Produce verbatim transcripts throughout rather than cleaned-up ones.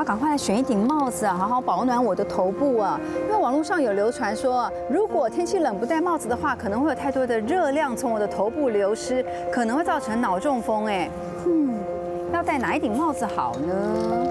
赶快来选一顶帽子啊，好好保暖我的头部啊。因为网络上有流传说，如果天气冷不戴帽子的话，可能会有太多的热量从我的头部流失，可能会造成脑中风。哎，嗯，要戴哪一顶帽子好呢？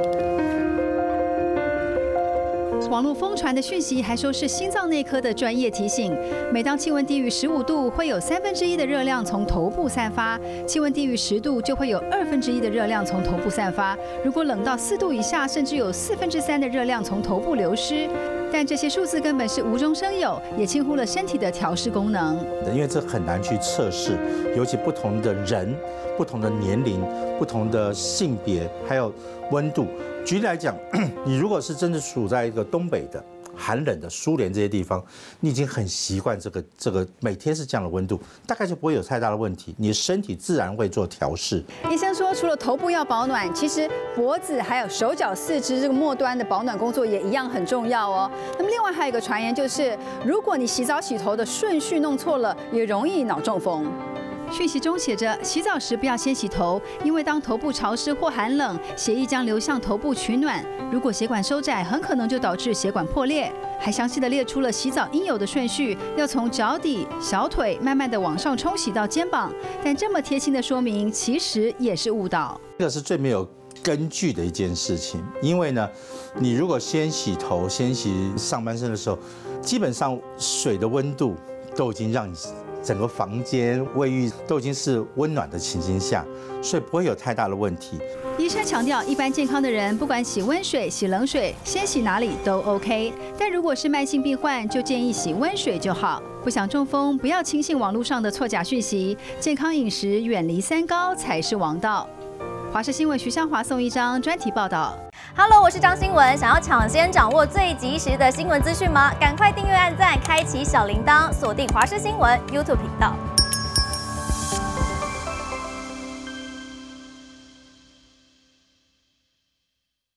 网络疯传的讯息还说是心脏内科的专业提醒，每当气温低于十五度，会有三分之一的热量从头部散发；气温低于十度，就会有二分之一的热量从头部散发。如果冷到四度以下，甚至有四分之三的热量从头部流失。但这些数字根本是无中生有，也轻忽了身体的调试功能。 因为这很难去测试，尤其不同的人、不同的年龄、不同的性别，还有温度。举例来讲，你如果是真的处在一个东北的寒冷的苏联这些地方，你已经很习惯这个这个每天是这样的温度，大概就不会有太大的问题，你的身体自然会做调试。 医生说，除了头部要保暖，其实脖子还有手脚四肢这个末端的保暖工作也一样很重要哦。那么另外还有一个传言就是，如果你洗澡洗头的顺序弄错了，也容易脑中风。 讯息中写着，洗澡时不要先洗头，因为当头部潮湿或寒冷，血液将流向头部取暖。如果血管收窄，很可能就导致血管破裂。还详细的列出了洗澡应有的顺序，要从脚底、小腿慢慢的往上冲洗到肩膀。但这么贴心的说明，其实也是误导。 这个是最没有根据的一件事情，因为呢，你如果先洗头、先洗上半身的时候，基本上水的温度都已经让你 整个房间、卫浴都已经是温暖的情形下，所以不会有太大的问题。 医生强调，一般健康的人，不管洗温水、洗冷水，先洗哪里都 OK。但如果是慢性病患，就建议洗温水就好。不想中风，不要轻信网络上的错假讯息，健康饮食，远离三高才是王道。华视新闻徐湘华、宋一章专题报道。 Hello， 我是张新文。想要抢先掌握最及时的新闻资讯吗？赶快订阅、按赞、开启小铃铛，锁定华视新闻 YouTube 频道。